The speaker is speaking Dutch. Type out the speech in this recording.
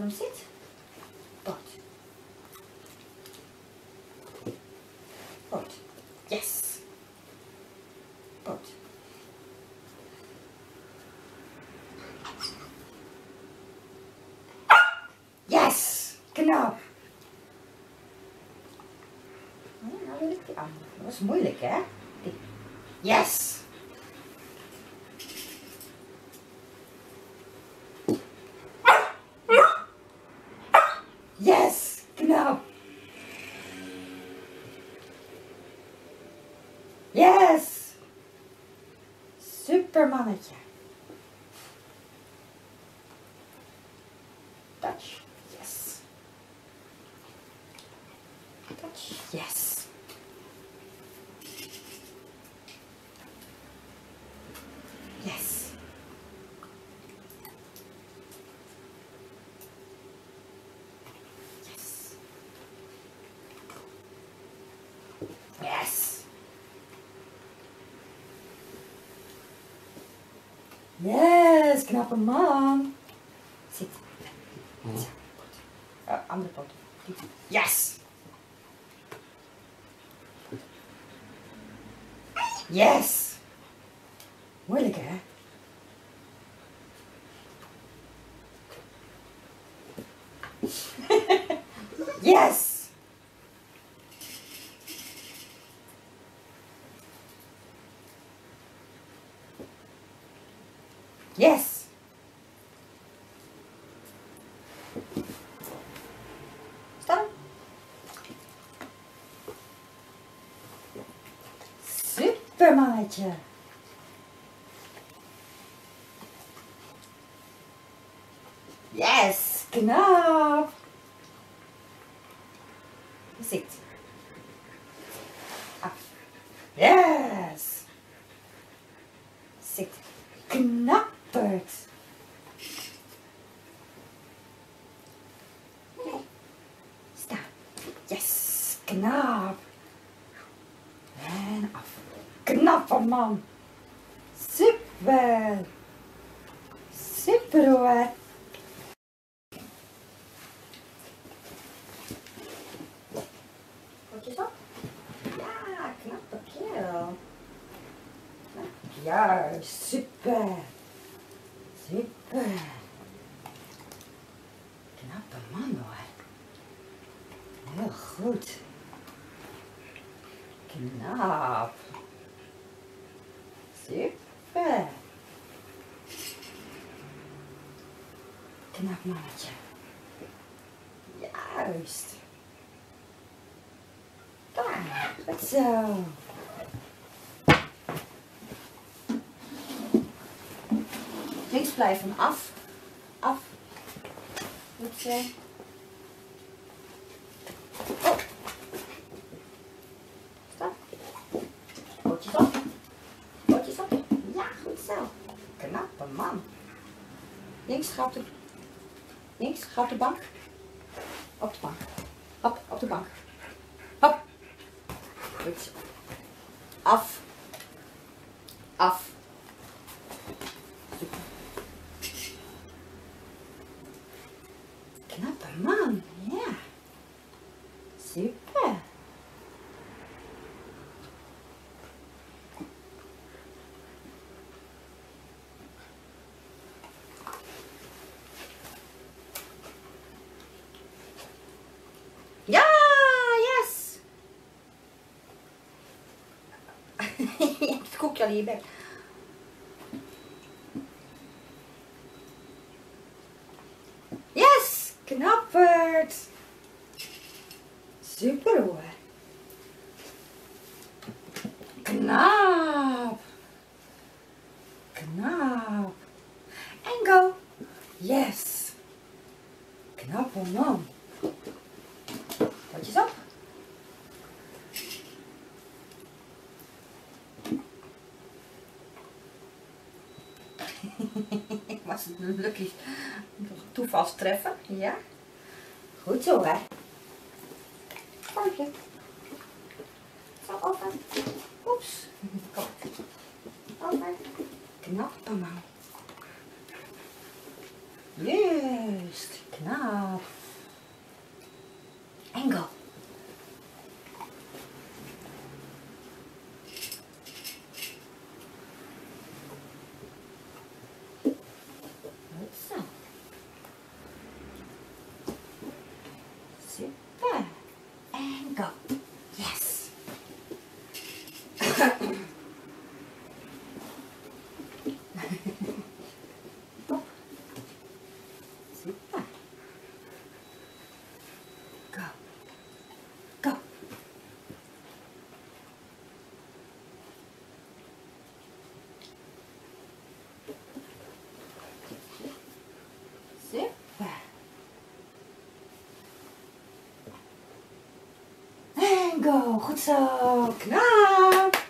voor hem zit. Goed. Goed. Yes. Goed. Yes. Knap. Nou wil ik die andere. Dat was moeilijk, hè? Yes. Yes. Knap. Yes. Super mannetje. Touch. Yes. Touch. Yes. Yes. Yes. Yes. Yes, knappe man. Zit. Zo. Andere pot. Yes. Yes. Moeilijk, hè? Yes. Yes. Staan. Super mannetje. Yes, knap. Zit. Af. Yes. Zit. Knapperd. Staan. Yes, knap. En af. Knappe man. Super. Super hoor. Potjes op. Ja, knappe kerel. Juist, super. Super. Knappe man hoor. Heel goed. Knap. Super. Knap mannetje. Juist. Klaar. Goed zo. Links blijven af. Af. Goed zo. Oh. Stop. Potjes op. Potjes op. Ja, goed zo. Knappe man. Links ga op de... Links ga op de bank. Op de bank. Hop, op de bank. Hop. Goed zo. Af. Af. Super. Knappe man, ja. Super. Ja, yes. Je hebt het koekje al in je bek. Yes, knapperd. Super hoor. Knap. Knap. En go. Yes. Knappe man. Potjes op. Was het een lucky toevalstreffer? Ja. Goed zo hè. Vormpje. Zo open. Oeps. Kom. Open. Knappe man. Juist. Knap. En go. Goed zo. Super. En go. Yes. Top. Super. Go. Go. Super. En go. Goed zo. Knap.